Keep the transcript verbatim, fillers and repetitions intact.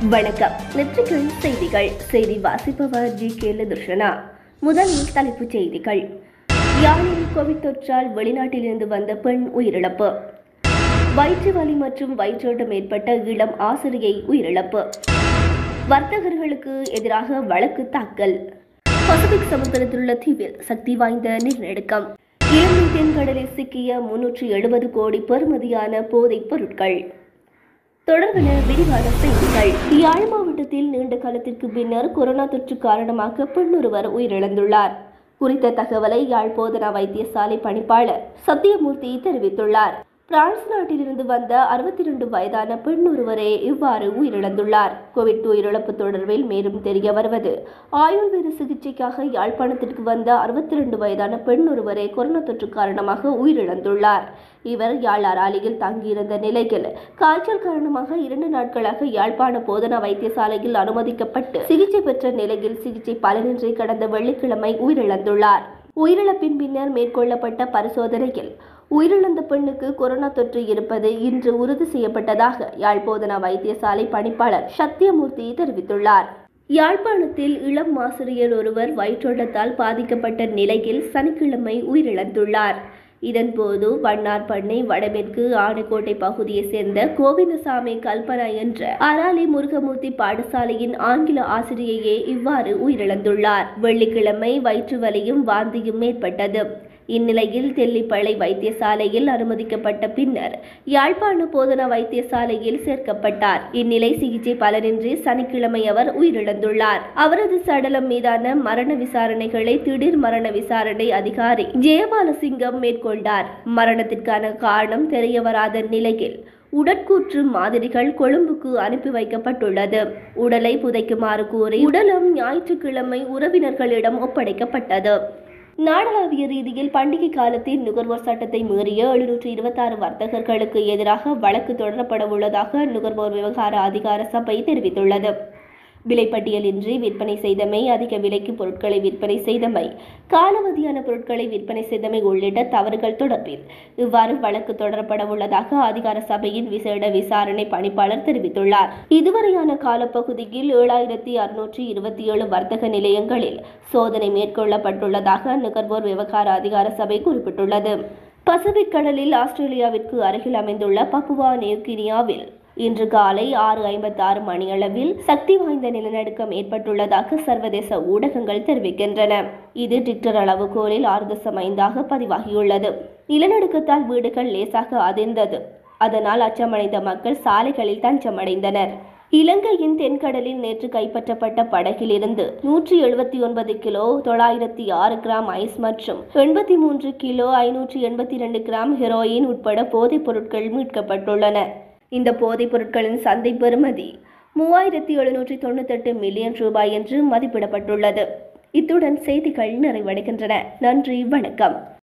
வணக்கம். நெற்றிக்கண் செய்திகள். செய்தி வாசிப்பவர் ஜி கே லதுர்ஷனா. முதலில் தலைப்புச் செய்திகள். யாழில் கோவிட் தொற்றால் வெளிநாட்டிலிருந்து வந்த பெண் உயிரிழப்பு. வயிற்று வலி மற்றும் வயிற்றோட்டம் ஏற்பட்ட இளம் ஆசிரியை உயிரிழப்பு. வர்த்தகர்களுக்கு எதிராக வழக்கு தாக்கல். பசிபிக் சமுத்திரத்திலுள்ள தீவில் சக்தி வாய்ந்த நிலநடுக்கம். இலங்கை தென்கடலில் சிக்கிய முன்னூற்றி எழுபது கோடி பெறுமதியான போதைப் பொருட்கள். தொடர்பான விரிவான செய்திகள். யாழ் மாவட்டத்தில் நீண்ட காலத்திற்கு பின்னர் கொரோனா தொற்று காரணமாக பெண்ணொருவர் உயிரிழந்துள்ளார். குறித்த தகவலை யாழ் போதனா வைத்தியசாலை பணிப்பாளர் சத்தியமூர்த்தி தெரிவித்துள்ளார். பிரான்ஸ் நாட்டிலிருந்து வந்த அறுபத்தி இரண்டு வயதான பெண் ஒருவரே இவ்வாறு உயிரிழந்துள்ளார். கோவிட் உயிரிழப்பு தொடர்பில் மேலும் தெரிய வருவது, ஆயுர்வேத சிகிச்சைக்காக யாழ்ப்பாணத்திற்கு வந்த அறுபத்தி இரண்டு வயதான பெண் ஒருவரே கொரோனா தொற்று காரணமாக உயிரிழந்துள்ளார். இவர் யாழ் அராலியில் தங்கியிருந்த நிலையில் காய்ச்சல் காரணமாக இரண்டு நாட்களாக யாழ்ப்பாண போதனா வைத்தியசாலையில் அனுமதிக்கப்பட்டு சிகிச்சை பெற்ற நிலையில் சிகிச்சை பலனின்றி கடந்த வெள்ளிக்கிழமை உயிரிழந்துள்ளார். உயிரிழப்பின் பின்னர் மேற்கொள்ளப்பட்ட பரிசோதனையில் உயிரிழந்த பெண்ணுக்கு கொரோனா தொற்று இருப்பது இன்று உறுதி செய்யப்பட்டதாக யாழ் போதனா வைத்தியசாலை பணிப்பாளர் சத்தியமூர்த்தி தெரிவித்துள்ளார். யாழ்ப்பாணத்தில் இளம் ஆசிரியர் ஒருவர் வயிற்றோட்டத்தால் பாதிக்கப்பட்ட நிலையில் சனிக்கிழமை உயிரிழந்துள்ளார். இதன்போது வண்ணார்பண்ணை வடமேற்கு ஆனைக்கோட்டை பகுதியைச் சேர்ந்த கோவிந்தசாமி கல்பனா என்ற அராலி முருகமூர்த்தி பாடசாலையின் ஆங்கில ஆசிரியையே இவ்வாறு உயிரிழந்துள்ளார். வெள்ளிக்கிழமை வயிற்று வலியும் வாந்தியும் ஏற்பட்டது. இந்நிலையில் தெல்லிப்பளை வைத்தியசாலையில் அனுமதிக்கப்பட்ட பின்னர் யாழ்ப்பாண போதனா வைத்தியசாலையில் சேர்க்கப்பட்டார். இந்நிலை சிகிச்சை பலனின்றி சனிக்கிழமை அவர் உயிரிழந்துள்ளார். அவரது சடலம் மீதான மரண விசாரணைகளை திடீர் மரண விசாரணை அதிகாரி ஜெயபாலசிங்கம் மேற்கொண்டார். மரணத்திற்கான காரணம் தெரியவராத நிலையில் உடற்கூற்று மாதிரிகள் கொழும்புக்கு அனுப்பி வைக்கப்பட்டுள்ளது. உடலை புதைக்குமாறு கூறி உடலம் ஞாயிற்றுக்கிழமை உறவினர்களிடம் ஒப்படைக்கப்பட்டது. நாடளாவிய ரீதியில் பண்டிகை காலத்தில் நுகர்வோர் சட்டத்தை மீறிய எழுநூற்று இருபத்தி ஆறு வர்த்தகர்களுக்கு எதிராக வழக்கு தொடரப்பட உள்ளதாக நுகர்வோர் விவகார அதிகார சபை தெரிவித்துள்ளது. விலைப்பட்டியலின்றி விற்பனை செய்தமை, அதிக விலைக்கு பொருட்களை விற்பனை செய்தமை, காலாவதியான பொருட்களை விற்பனை செய்தமை உள்ளிட்ட தவறுகள் தொடர்பில் இவ்வாறு வழக்கு தொடரப்பட உள்ளதாக அதிகார சபையின் விசேட விசாரணை பணிப்பாளர் தெரிவித்துள்ளார். இதுவரையான காலப்பகுதியில் ஏழாயிரத்தி அறுநூற்றி இருபத்தி ஏழு வர்த்தக நிலையங்களில் சோதனை மேற்கொள்ளப்பட்டுள்ளதாக நுகர்வோர் விவகார அதிகார சபை குறிப்பிட்டுள்ளது. பசிபிக் கடலில் ஆஸ்திரேலியாவிற்கு அருகில் அமைந்துள்ள பப்புவா நியூகினியாவில் இன்று காலை ஆறு ஐம்பத்தி ஆறு மணியளவில் சக்தி வாய்ந்த நிலநடுக்கம் ஏற்பட்டுள்ளதாக சர்வதேச ஊடகங்கள் தெரிவிக்கின்றன. இது ரிக்டர் அளவுகோலில் ஆறு தசம் ஐந்தாக பதிவாகியுள்ளது. நிலநடுக்கத்தால் வீடுகள் லேசாக அதிர்ந்தது. அதனால் அச்சமடைந்த மக்கள் சாலைகளில் தஞ்சமடைந்தனர். இலங்கையின் தென்கடலில் நேற்று கைப்பற்றப்பட்ட படகிலிருந்து நூற்றி எழுபத்தி ஒன்பது கிலோ தொள்ளாயிரத்தி ஆறு கிராம் ஐஸ் மற்றும் எண்பத்தி மூன்று கிலோ ஐநூற்றி எண்பத்தி இரண்டு கிராம் ஹெரோயின் உட்பட போதைப் பொருட்கள் மீட்கப்பட்டுள்ளன. இந்த போதைப் பொருட்களின் சந்தை பெறுமதி மூவாயிரத்தி எழுநூற்றி தொண்ணூத்தி எட்டு மில்லியன் ரூபாய் என்று மதிப்பிடப்பட்டுள்ளது. இத்துடன் செய்திகள் நிறைவடைகின்றன. நன்றி, வணக்கம்.